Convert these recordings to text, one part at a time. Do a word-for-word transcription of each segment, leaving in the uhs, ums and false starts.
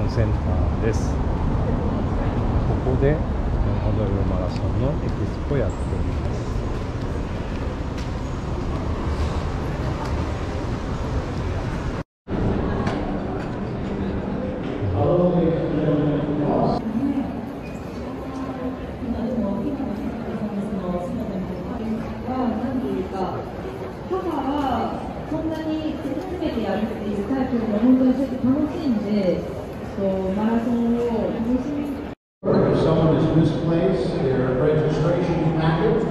ンセンターです。ここでホノルルマラソンのエキスポやっております。 そんなに初めてやるっていうタイプが本当にちょっと楽しいんで、そうマラソンを楽しみ。 If someone is misplaced, their registration packet,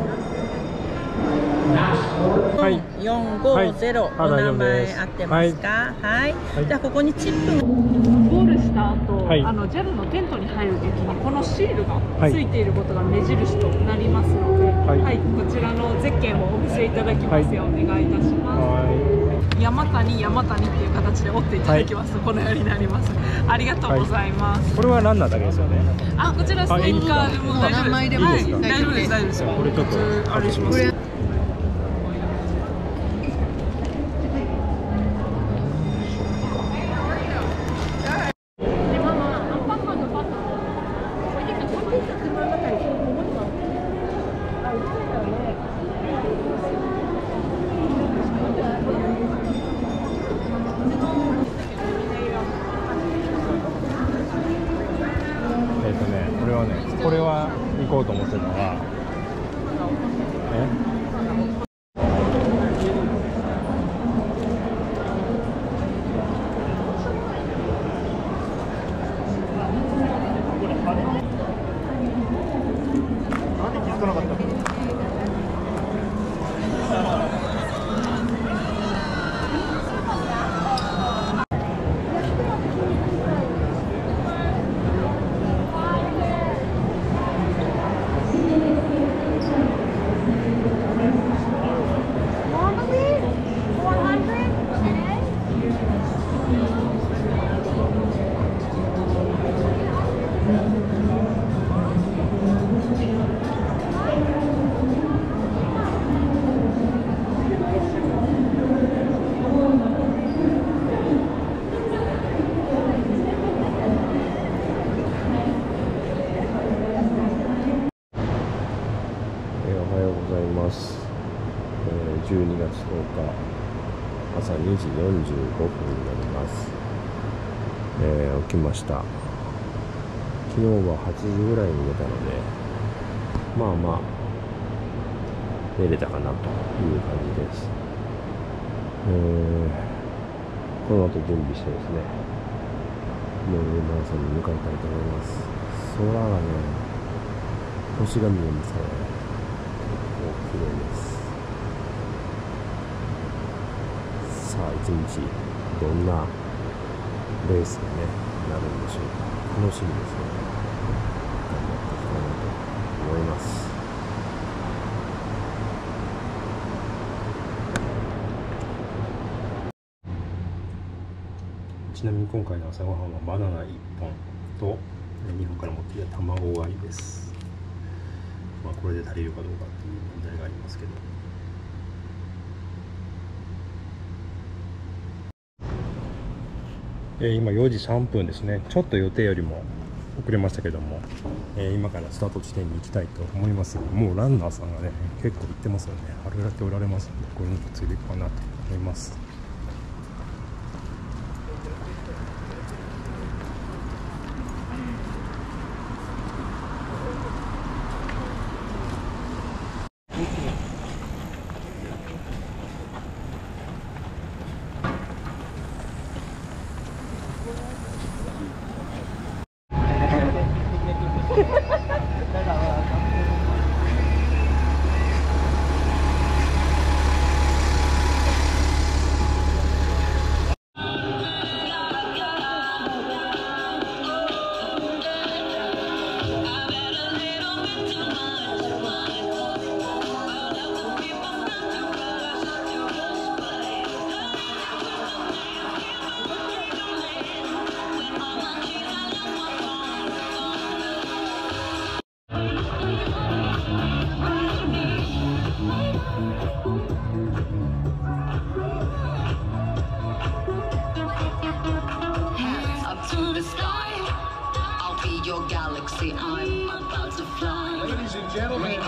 passport. はい。 よんごゼロ、お名前合ってますか？はい。じゃあここにチップ。 ゴールした後、 はい、 あの ジャル のテントに入るときにこのシールがついていることが目印となりますので、はい、はい、こちらのゼッケンをお見せいただきますよう、はい、お願いいたします。はい、山谷山谷っていう形で折っていただきますと、はい、このようになります。ありがとうございます。はい、 これはランナーだけですよね。 あ、こちらステッカーでも大丈夫です。はい、大丈夫です大丈夫です。 これちょっとあれします。これは行こうと思ってたのは、えなんで気づかなかったの？じゅうにがつとおか朝にじよんじゅうごふんになります。えー、起きました。昨日ははちじぐらいに寝たので、まあまあ寝れたかなという感じです。えー、この後準備してですね、もうマラソンに向かいたいと思います。空がね、星が見えますね。結構綺麗です。さあ一日どんなレースに、ね、なるんでしょうか。楽しみですね。頑張っていきたいなと思います。ちなみに今回の朝ごはんはバナナいっぽんと日本から持ってきた卵割りです。まあこれで足りるかどうかっていう問題がありますけど。えー、今よじさんぷんですね。ちょっと予定よりも遅れましたけども、えー、今からスタート地点に行きたいと思いますが、もうランナーさんがね結構行ってますよね。あれだけおられますので、これについていくかなと思います。 To the sky. your galaxy. I'm about to fly. Ladies and gentlemen.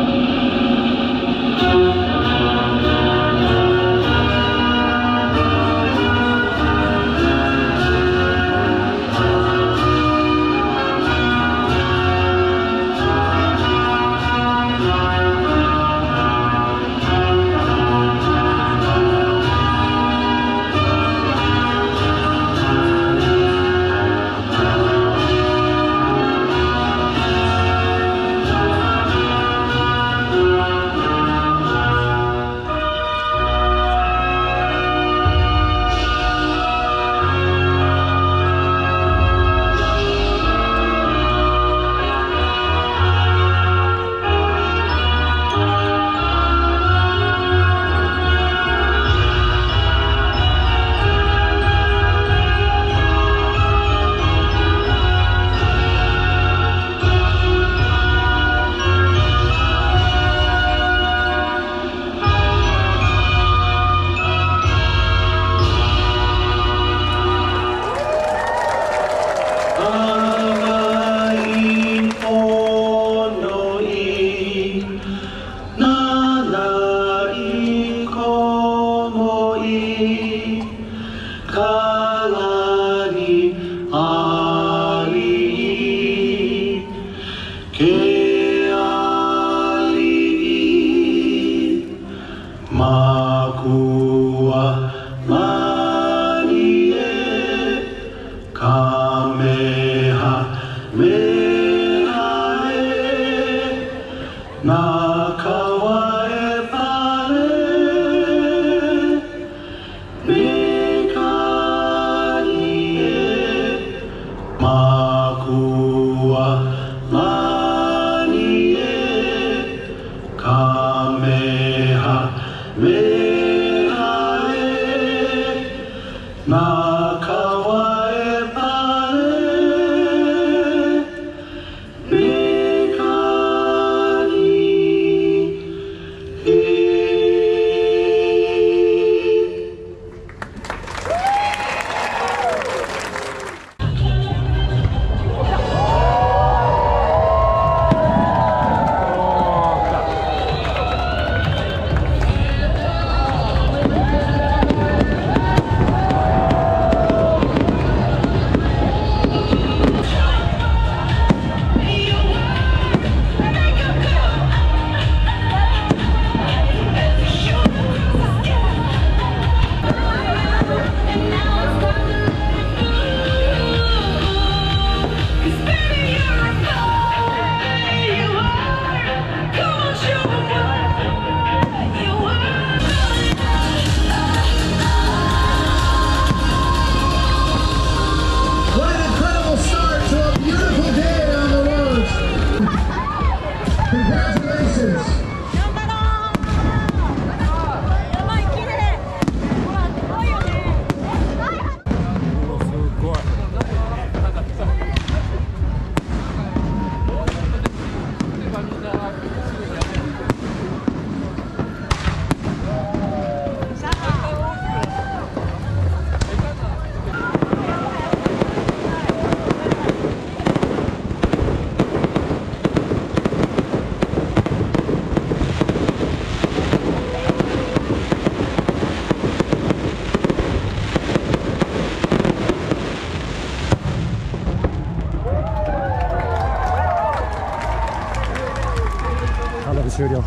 終了。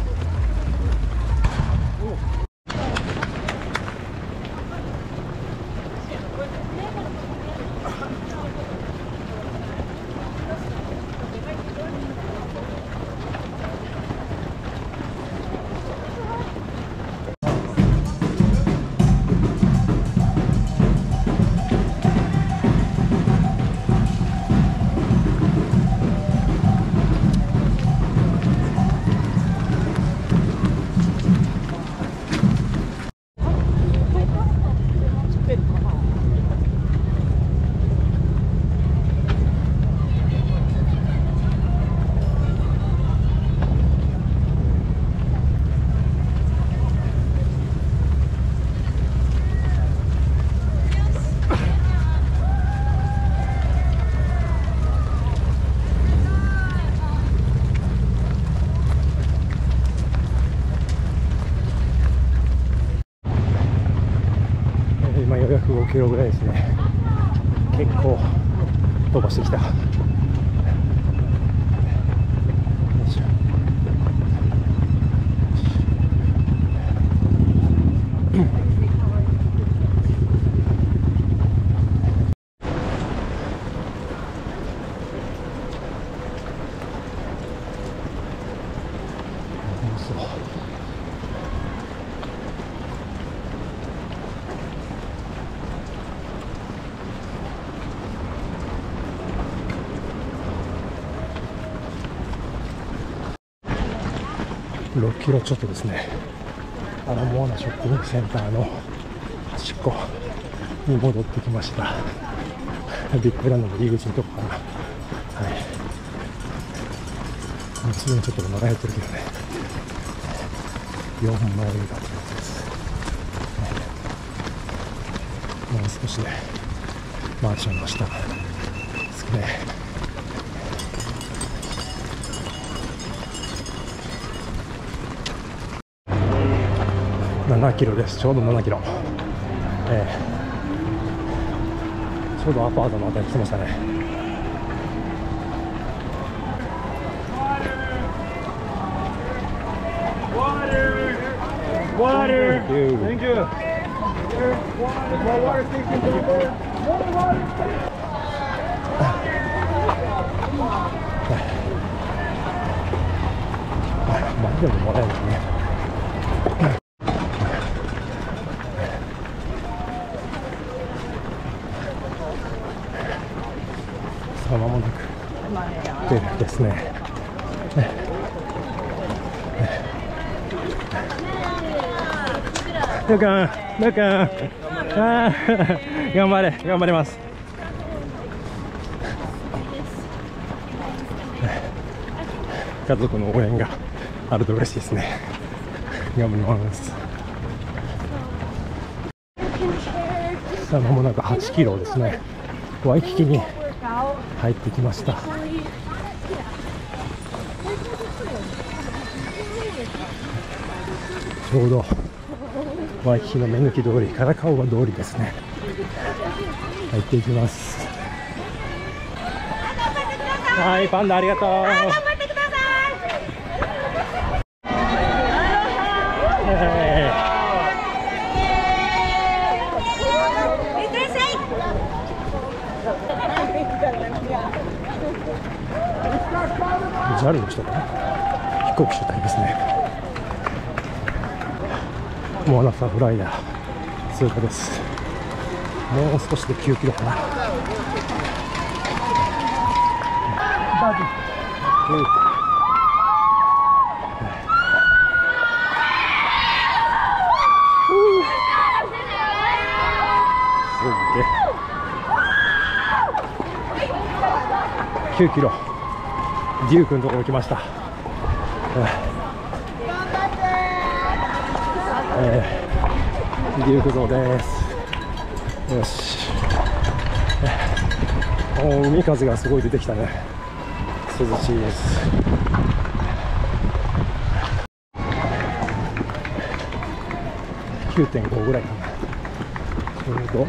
キロぐらいですね。結構飛ばしてきた。よいしょ。ろっキロちょっとですね。アラモアナショッピングセンターの端っこに戻ってきました。ビッグランドの入り口のとこかな。はい。もうすでにちょっとお腹減ってるけどね。よんマイルだったやつです。もう少しでマンションの下ですね。ななキロです。ちょうどななキロ、えー、ちょうどアパートのあたり来ましたね。Water. Thank you. Water station. Water. マジでもらえるんですね。さあ間もなく出るですね。ルカン、ルカン、あー頑張れ、頑張ります。家族の応援があると嬉しいですね。頑張ります。さあ間もなくはちキロですね。ワイキキに入ってきました。ちょうどワイキキの目抜き通り、カラカオバ通りですね。入っていきます。はい、パンダありがとう。頑張ってください。ジャルの人かな、飛行機主体ですね。モアナサフライヤー通過です。もう少しできゅうキロかな。すげえきゅうキロデュークのところ来ました。えー、デューク像です。よし。おー、海風がすごい出てきたね。涼しいです。きゅうてんご ぐらいかな。ちょうど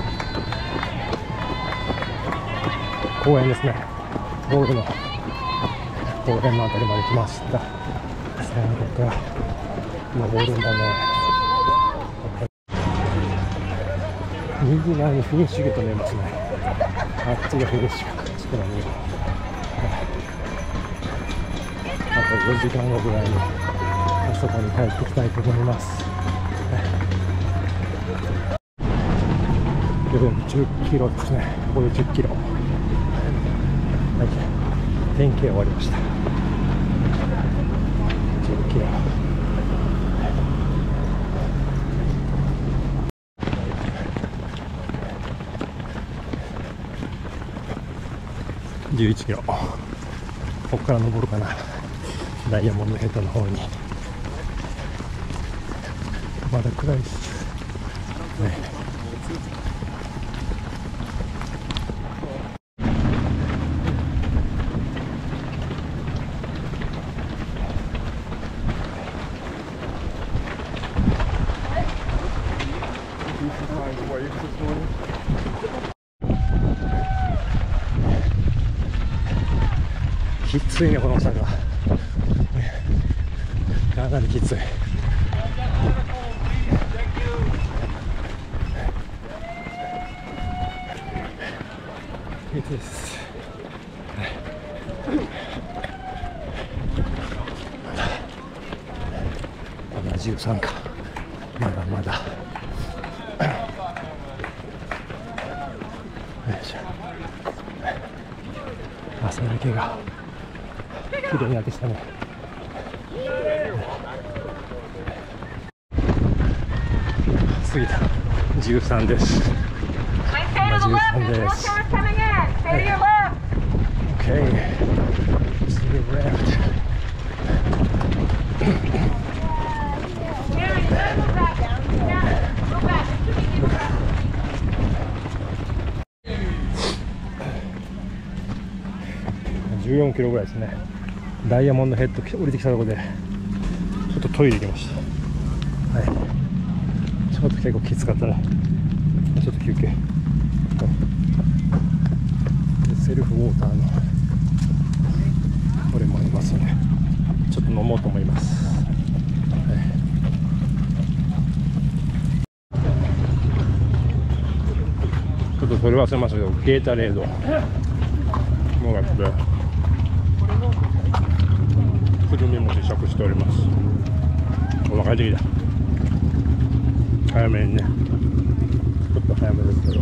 公園ですね。ボールの公園のあたりまで来ました。さあ、ここから登るんだね。右側にフィニッシュゲート見えますね。あっちがフィニッシュゲート。ちょっと何よ。あとよじかんごぐらいにあそこに帰ってきたいと思います。よんじゅっキロですね。ここでじゅっキロ。はい、点検終わりました。じゅっキロ。じゅういちキロ。ここから登るかな。ダイヤモンドヘッドの方に。まだ暗いです。ね、 Wave this morning. きついね、この坂。かなりきつい。きついです。ななじゅうさんか。まだまだ。よいしょ。朝焼けが綺麗になってきたね。過ぎた。じゅうさんです。今じゅうさんです。Okay. Stay left.じゅうよんキロぐらいですね。ダイヤモンドヘッド降りてきたところでちょっとトイレ行きました。はい、ちょっと結構きつかったね。ちょっと休憩、はい、でセルフウォーターのこれもありますのでちょっと飲もうと思います。はい、ちょっとそれ忘れましたけどゲータレードもらってくるみも試食しております。お腹減ってきた。早めにね、ちょっと早めですけど。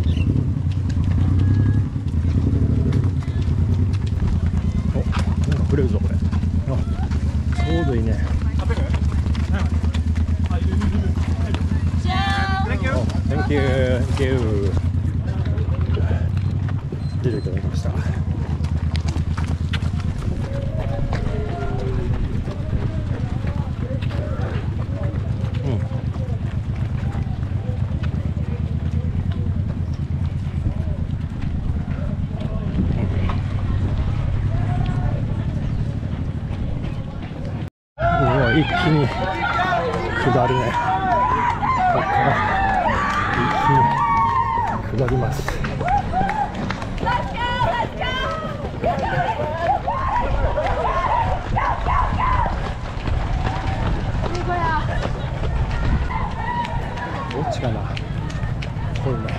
お、なんかくれるぞこれ。あ、ちょうどいいね。Thank you, thank you. 出ていただきました。一気に下るね。ここから一気に下ります。どっちかな。これね。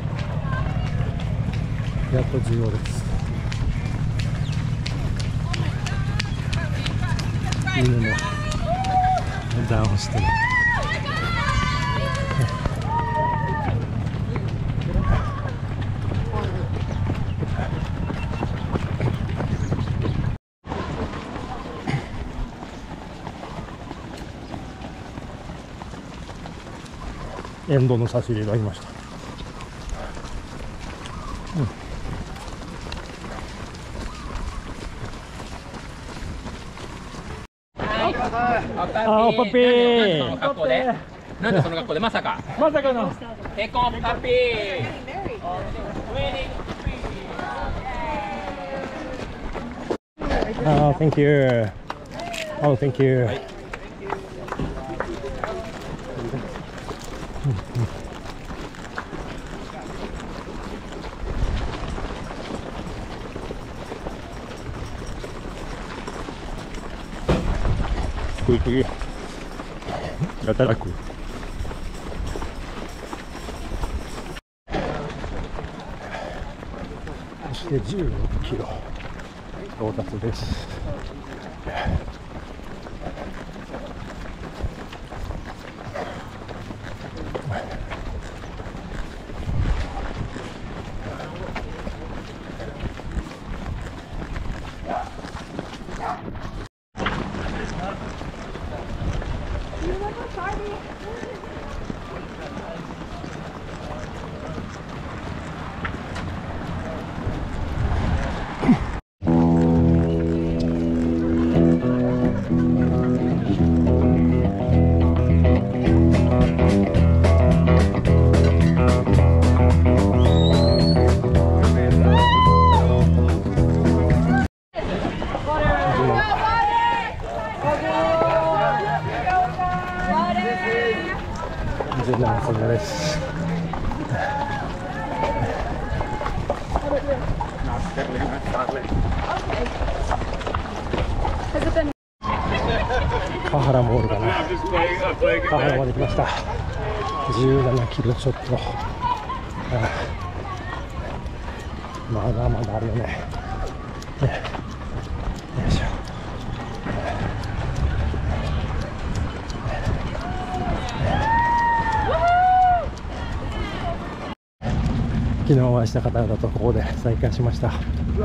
やっとじゅうごです。犬もダウンしてる。エンドの差し入れいただきました。うん、あ、おパピー。なんでその格好で？なんでその格好でまさか？まさかの。エコンパピー。あ、thank you。Oh, thank you。食いすぎやたらくそしてじゅうろくキロ到達です。全然そんなです。 河原モールかな。河原まで来ました。じゅうななキロちょっと。ああ、まだまだあるよね。ね、よいしょ。昨日お会いした方々とここで再会しました。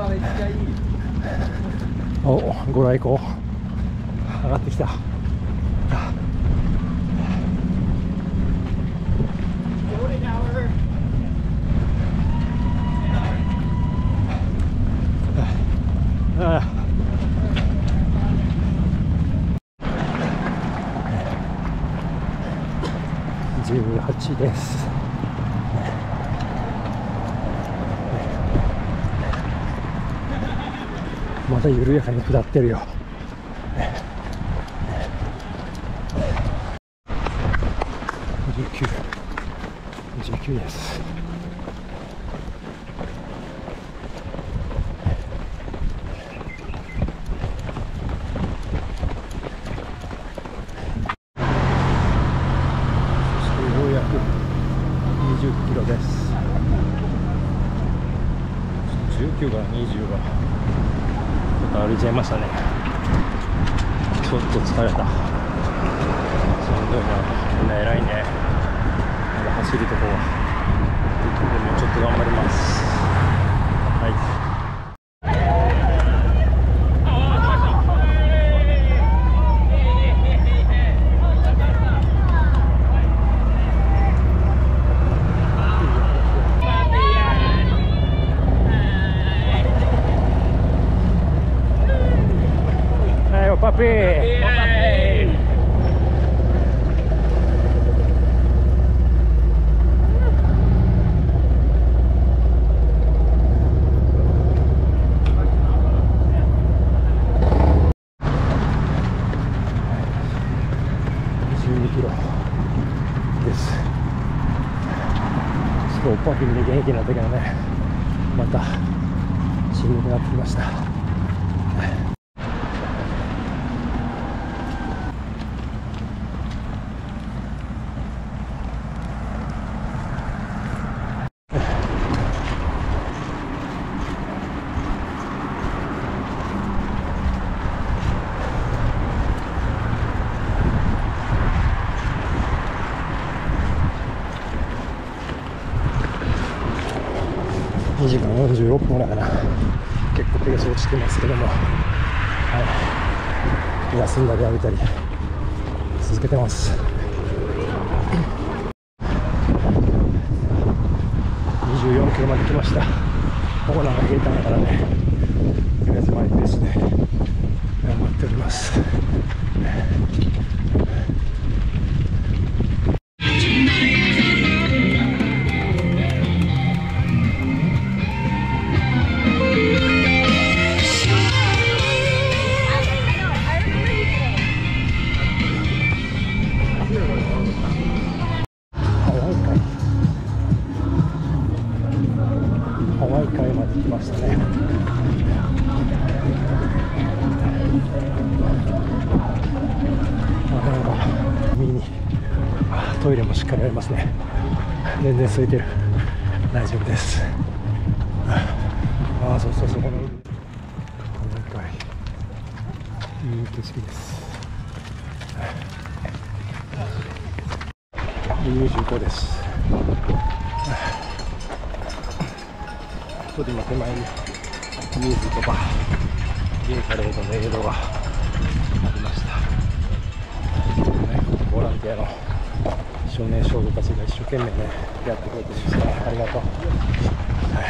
お、ご来光上がってきた。ああ、じゅうはちです。また緩やかに下ってるよ。じゅうきゅう、じゅうきゅうです。そしてようやくにじゅっキロです。じゅうきゅうからにじゅうが歩いちゃいましたね。ちょっと疲れた。しんどいな。みんな偉いね。まだ走るとこは。でもちょっと頑張ります。はい。パピー。じゅうにキロです。すごいおっぱき見て元気になったけどね、またしんどくなってきました。にじかんよんじゅうろっぷんぐらいかな。結構ペース落ちてますけども、はい、休んだり歩いたり続けてます。にじゅうよんキロまで来ました。ここなんか平坦だからね、とりあえずマイペースで頑張っております。ハワイ海まで来ましたね。あ、なんか海にトイレもしっかりありますね。全然空いてる。大丈夫です。ああ、そうそうそう、この海、ハワイ海、いい景色です。にじゅうごです。ちょっと今手前に水とかインフラレードの映像がありました。ボランティアの少年少女たちが一生懸命ねやってくれてるんですね。ありがとう。はい、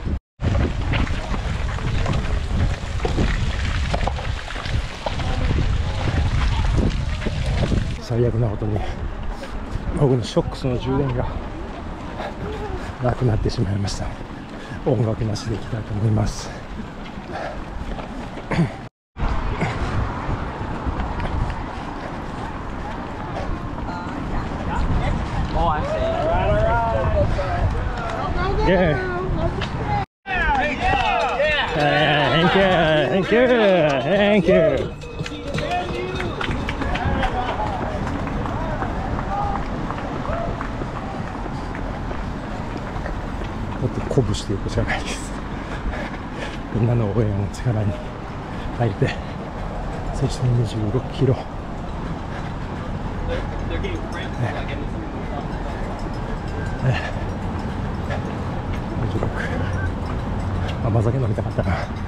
最悪なことに僕のショックスの充電がなくなってしまいました。音楽なしでいきたいと思います。Yeah. Thank you, thank you, thank you. 鼓舞していくしかないです。みんなの応援を力に入れて、そしてにじゅうろっキロ、ね、ね、にじゅうろく、甘酒飲みたかったな。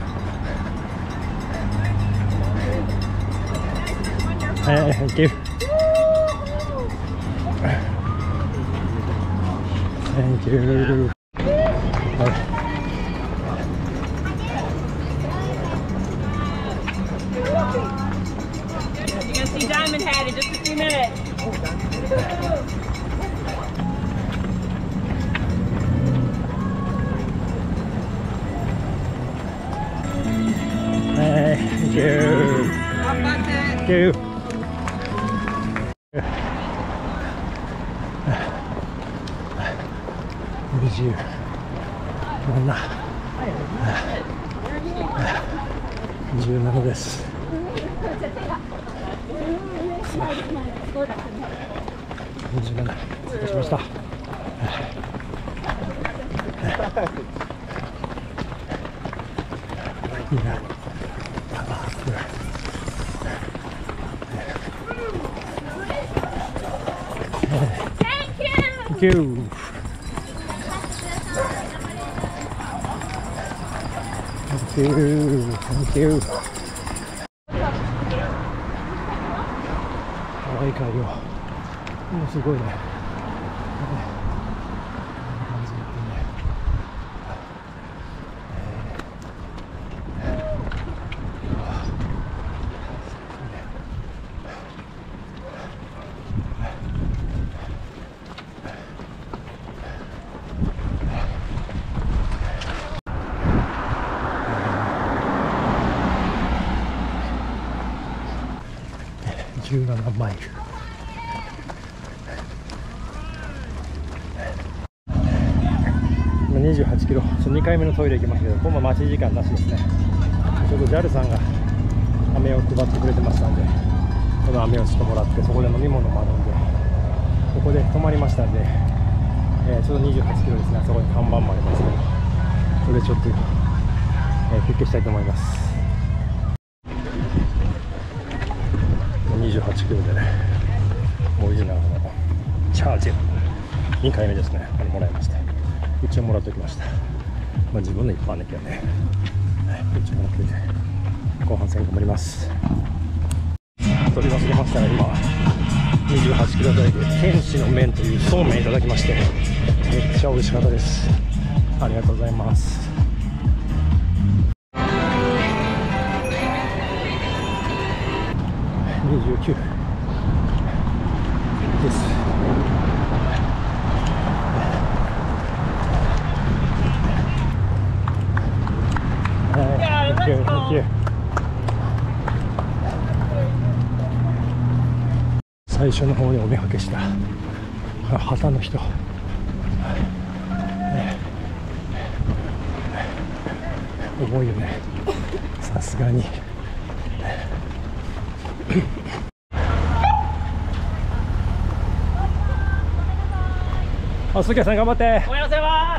はい、Thank you。Thank you。はい。 You're gonna see Diamond Head in just a few minutes. Thank you. Thank you.にじゅうなな、にじゅうななです。にじゅうなな通過しました。いいな。Thank you. Thank you. Thank you. 淡い帰りを。もうすごいね。こんな感じでね。じゅうななマイル。にじゅうはちキロ、にかいめのトイレ行きましたけど、今度は待ち時間なしですね。ちょっと ジャル さんが飴を配ってくれてましたんで、この飴をちょっともらって、そこで飲み物もあるんで、ここで泊まりましたんで、えー、ちょうどにじゅうはちキロですね。そこに看板もありますけど、それでちょっと、えー、休憩したいと思います。にじゅうはちキロでね、オリジナルのチャージにかいめですね、これもらいました。一応もらっておきました。まあ、自分の一般だけはね、はい、一応もらってて、後半戦頑張ります。取り忘れましたが、今にじゅうはちキロ台で天使の麺というそうめんいただきまして、めっちゃ美味しかったです。ありがとうございます。にじゅうきゅうです。最初の方にお目かけした旗の人、重いよね、さすがに。あ、杉谷さん頑張って。 おはようございます。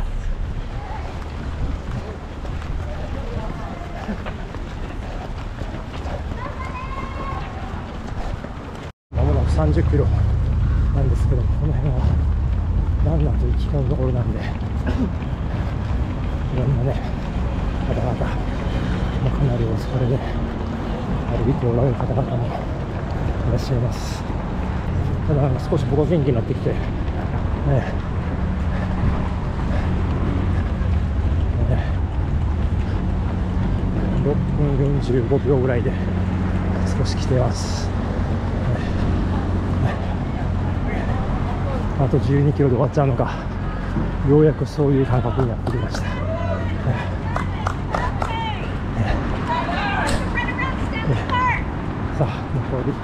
まもなくさんじゅっキロなんですけど、この辺はランナーと行き交うところなんで、いろんなね方々もかなりお疲れで歩いておられる方々もいらっしゃいます。ただ少し僕は元気になってきて、ねろっぷんよんじゅうごびょうぐらいで少し来てます。あとじゅうにキロで終わっちゃうのか、ようやくそういう感覚になってきました。さあ、残り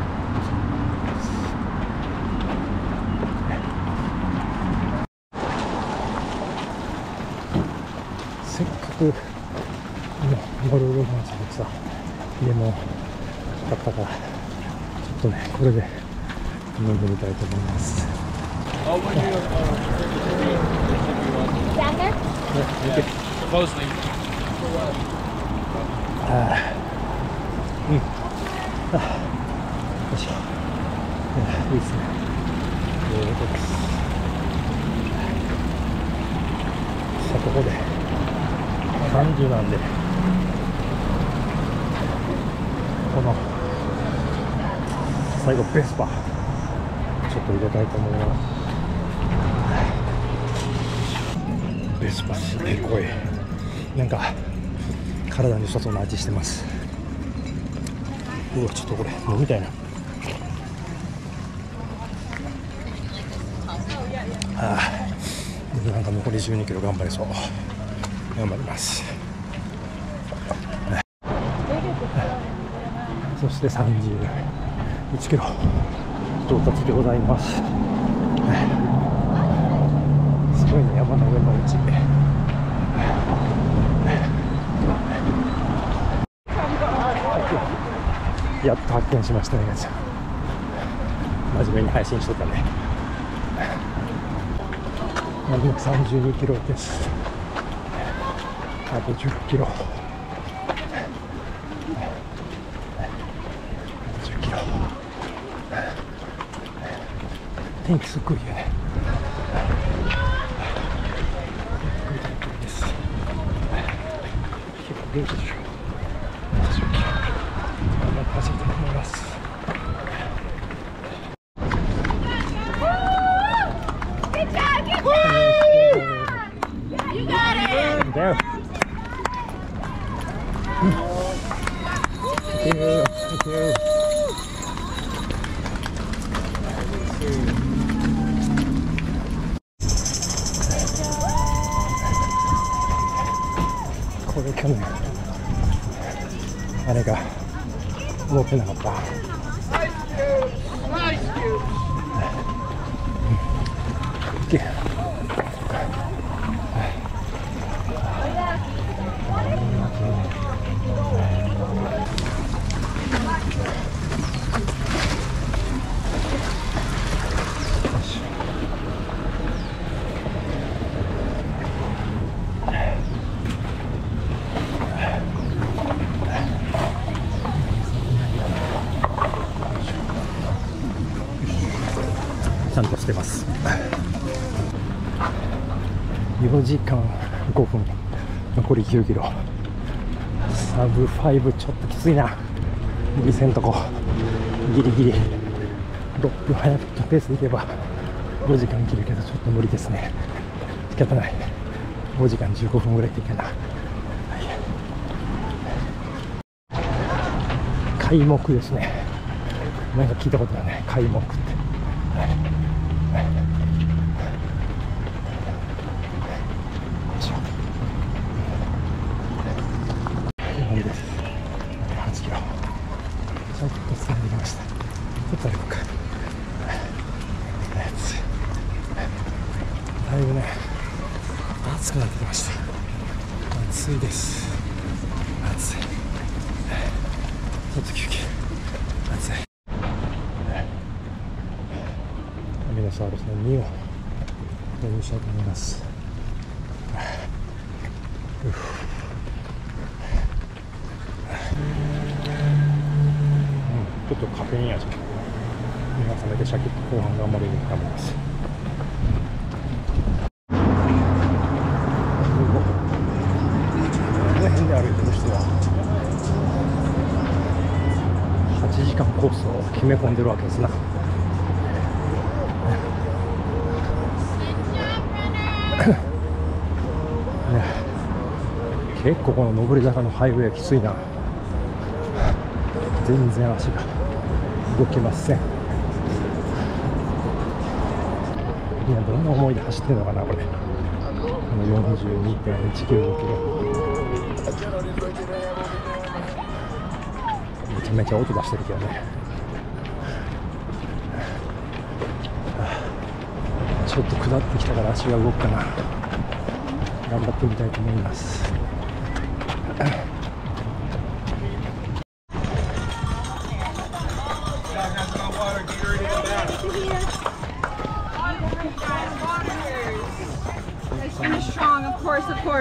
せっかくゴルフマンスでさ、家も買ったから、ちょっとねこれで飲んでみたいと思います。 うん。あ、よいしょ。いいですね。えーとです。さあ、ここでさんじゅうなんで、この最後ベスパちょっと入れたいと思います。ベスパすげえ濃い。なんか体に良さそうな味してます。うわ、ちょっとこれ飲みたいな。ああ、なんか残りじゅうにキロ頑張れそう。頑張ります。そしてさんじゅういちキロ到達でございます。すごいね、山の上のうち。やっと発見しましたね。真面目に配信しとったね。まもさんじゅうにキロです。あとじゅっキロ。じゅっキロ。天気すっごいよね。です。どうでしょう。じゅっキロ。頑張って走りたいと思います。There. Thank you. Thank you. これ去年あれが持ってなかった。ちゃんとしてます。よじかんごふん、残りきゅうキロ。サブごちょっときついな。ギリセンとこギリギリろっぷん早くペースでいけばごじかん切るけど、ちょっと無理ですね。仕方ない。ごじかんじゅうごふんぐらいでいけな。はい、開目ですね。なんか聞いたことがない。開目って、はい、はちキロちょっと進んできました。ちょっと歩こうか。だいぶね暑くなってきました。暑いです。暑い。ちょっと休憩。暑い。アミノサウルスのにを導入したいと思います。うふちょっとカフェイン味、目が覚めてシャキッと後半頑張れるように頑張ります。この辺で歩いてる人ははちじかんコースを決め込んでるわけですな。結構この上り坂のハイウェイきついな。全然足が動きません。みんなどんな思いで走ってるのかな、これ。この よんじゅうにてんいちきゅうごキロ。めちゃめちゃ音出してるけどね。ちょっと下ってきたから足が動くかな。頑張ってみたいと思います。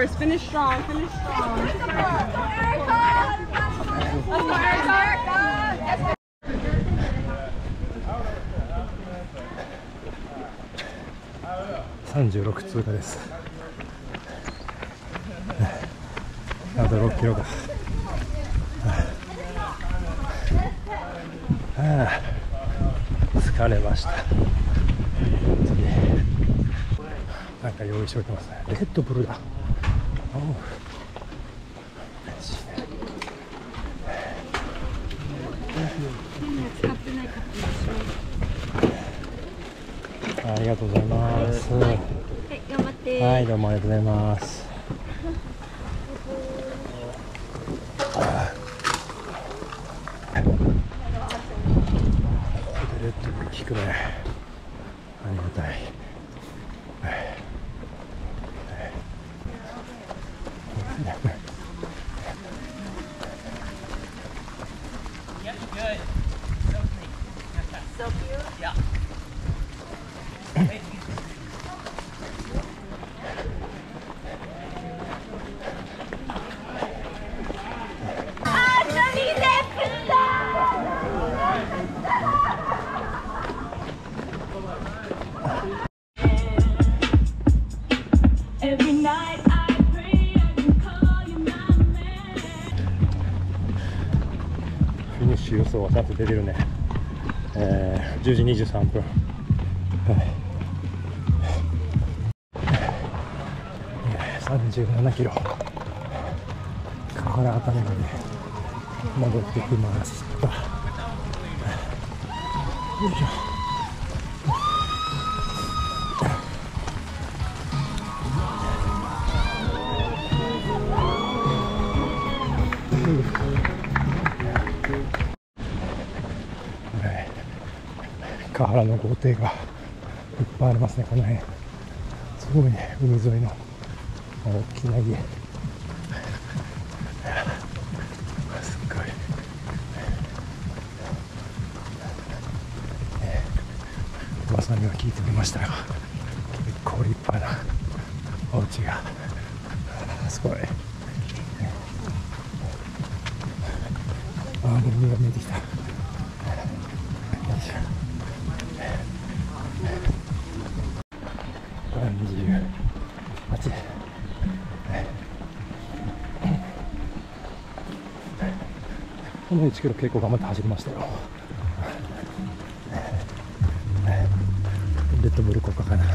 course. Finish strong. Finish strong. Let's go, Erica. さんじゅうろく通過です。あとろっキロか。ああ、疲れました。次なんか用意しておきますね。レッドブルだ。ありがとうございます。はい、頑張って。はい、どうもありがとうございます。レッドブル効くね。ありがたい。フィニッシュ予想はさて出てるね。えー、じゅうじにじゅうさんぷん、はい、さんじゅうななキロ河原辺りまで戻ってきました。よいしょ。河原の豪邸がいっぱいありますね。この辺すごいね。海沿いの大きな家、すっごい、えー、噂には聞いてみましたが、結構立派なお家がすごい。ああ、もう海が見えてきた。にじゅうはち、このいちキロ結構頑張って走りましたよ。レッドブル効果かな。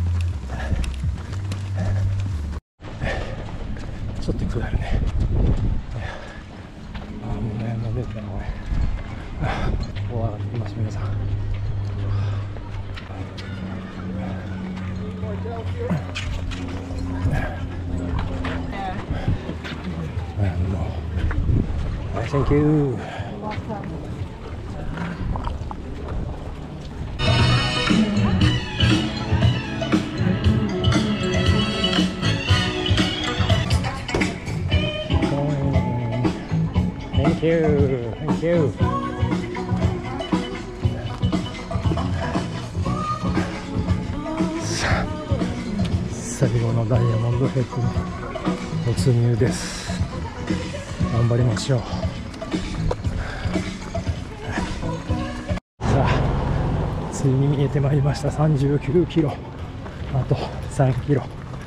ちょっと下るね。ああ、もうね、もう出てたな、これ。こう上がってきます、皆さん。Thank you. Thank you. Thank you. 最後のダイヤモンドヘッドに突入です。頑張りましょう。さあ、ついに見えてまいりました。さんじゅうきゅうキロ、あとさんキロ。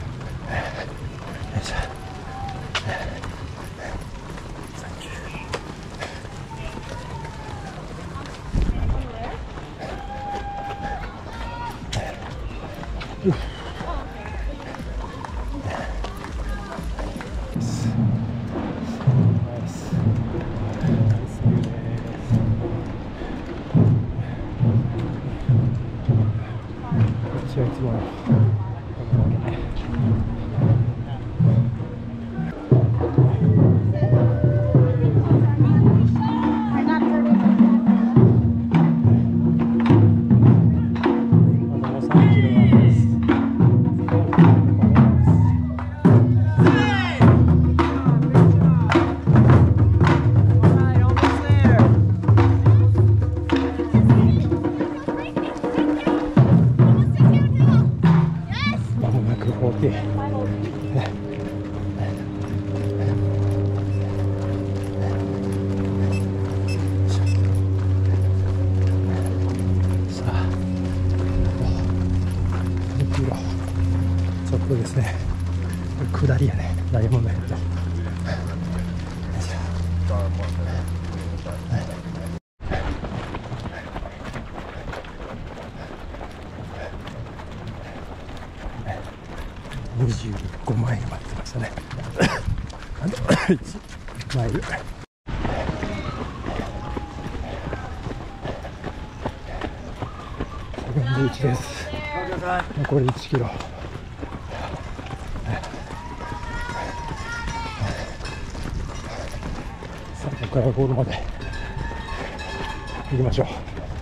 いつものにじゅうごマイルまで来ましたね。あといちマイル。セブンビーチです。残りいちキロ。さあ、ここからゴールまで行きましょう。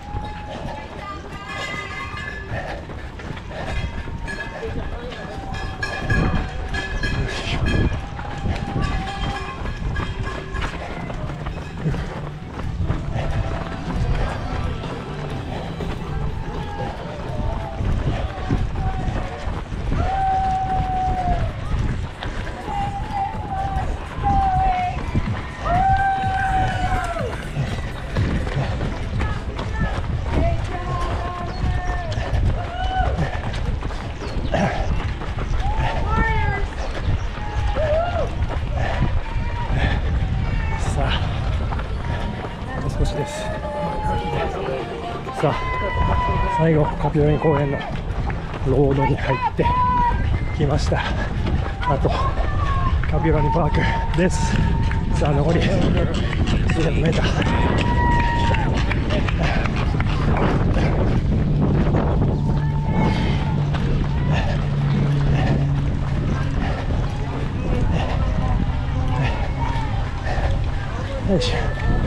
さあ、最後カピオラニ公園のロードに入ってきました。あとカピオラニパークです。さあ、残り数百メーター。よいしょ。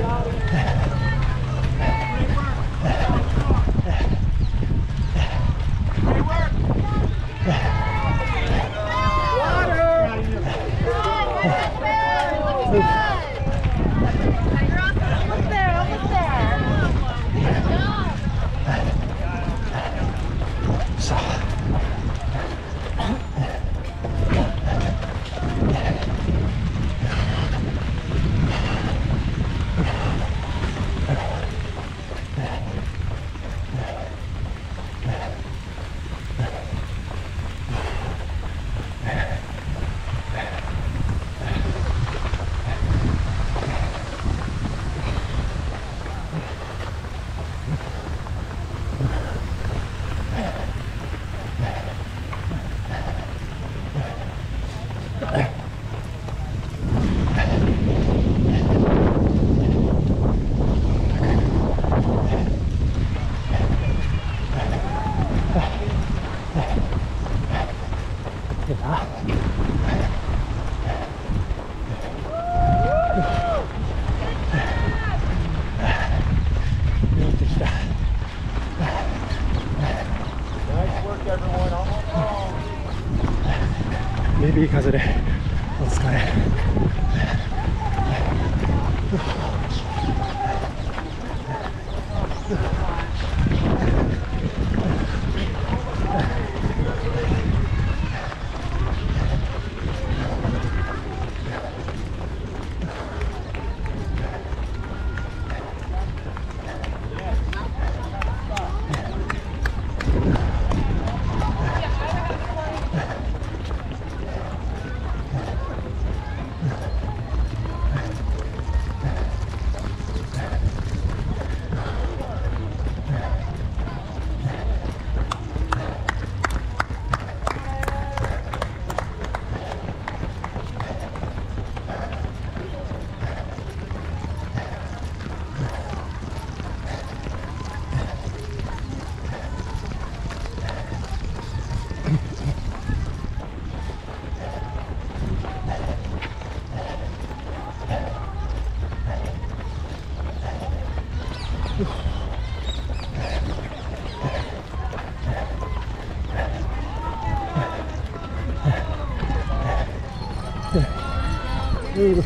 ベビー風でお疲れ。Ooh.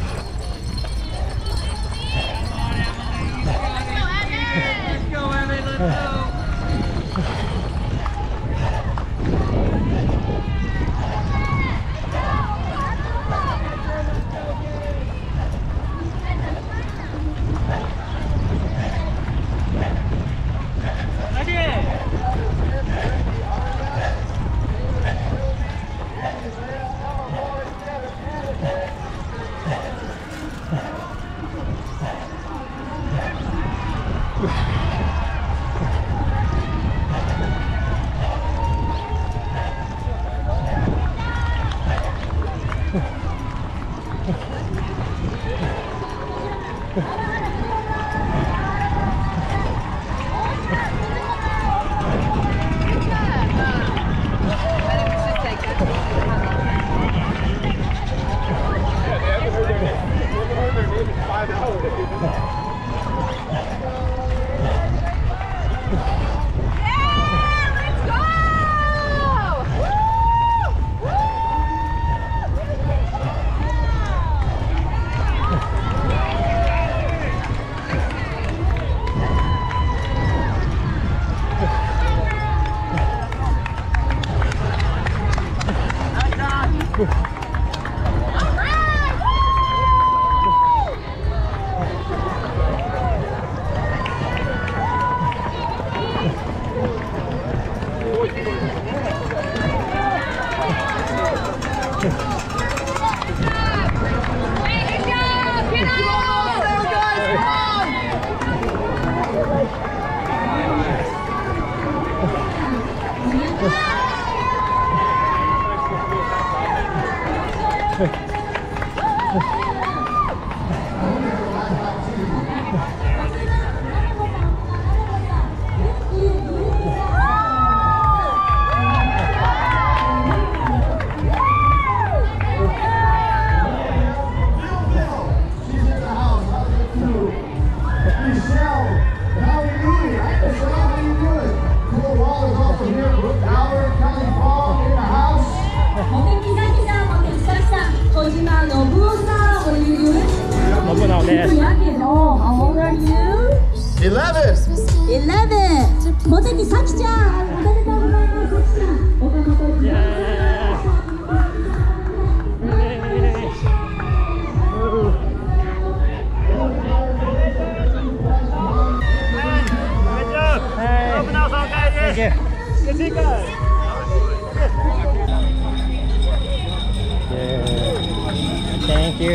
Thank you.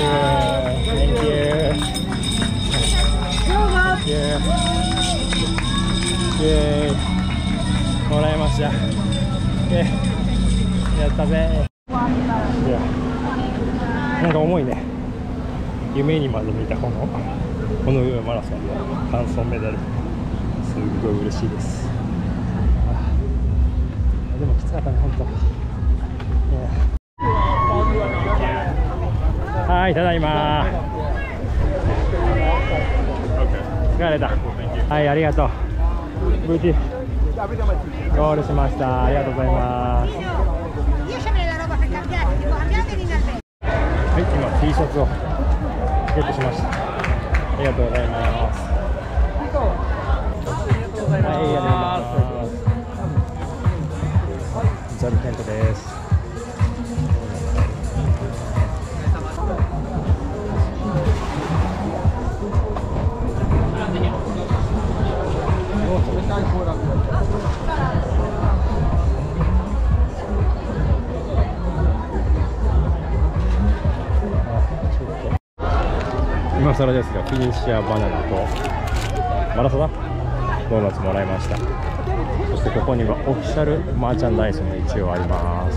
Thank you. Yeah. Yeah. もらいました。Yeah. やったぜ。Yeah. なんか重いね。夢にまで見たこのこのマラソンの完走メダル、すごい嬉しいです。あ、でもきつかったね、本当。Yeah. はい、ただいま。疲れた。はい、ありがとう。無事ゴールしました。ありがとうございます。はい、今 T シャツをゲットしました。ありがとうございます。はい、ありがとうございます。ザルテントです。今更ですが、フィニッシャーバナナとマラソダドーナツもらいました。そしてここにはオフィシャルマーチャンダイスも一応あります。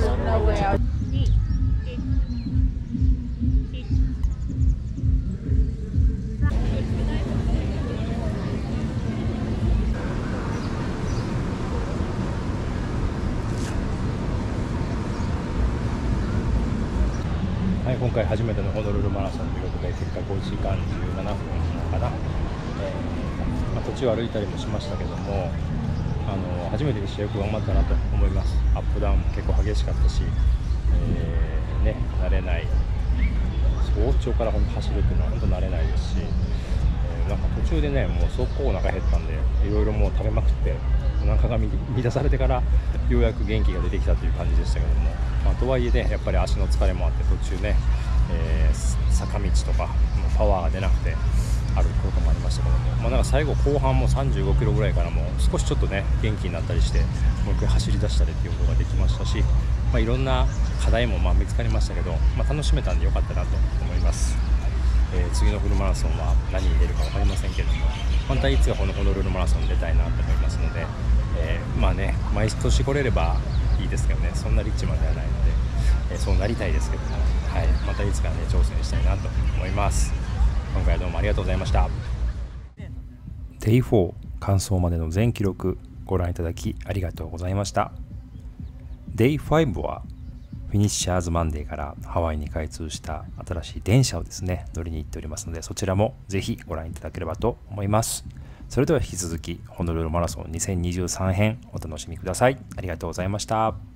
はい、今回初めてのホノルルマラソンということで、結果ごじかんじゅうななふんかな、えーまあ、途中歩いたりもしましたけども、あの初めてにしてよく頑張ったなと思います。アップダウンも結構激しかったし、えーね、慣れない、早朝から本当走るっていうのは本当慣れないですし、えー、なんか途中でね、もうすごくお腹減ったんで、いろいろもう食べまくって、お腹が満たされてからようやく元気が出てきたという感じでしたけども、まあ、とはいえね、やっぱり足の疲れもあって途中ね、えー、坂道とかもうパワーが出なくて歩くこともありましたけども、まあ、なんか最後後半もさんじゅうごキロぐらいからも少しちょっとね元気になったりして、もう一回走り出したりっていうことができましたし、まあ、いろんな課題もまあ見つかりましたけど、まあ、楽しめたんでよかったなと思います。えー、次のフルマラソンは何に出るか分かりませんけども、またいつかこのホノルルマラソンに出たいなと思いますので、えー、まあね、毎年来れればいいですけどね、そんなリッチマンではないので、えー、そうなりたいですけども、はい、またいつかね挑戦したいなと思います。 今回はどうもありがとうございました。デイフォー 完走までの全記録ご覧いただきありがとうございました。デイファイブはフィニッシャーズマンデーからハワイに開通した新しい電車をですね乗りに行っておりますので、そちらもぜひご覧いただければと思います。それでは引き続きホノルルマラソンにせんにじゅうさん編お楽しみください。ありがとうございました。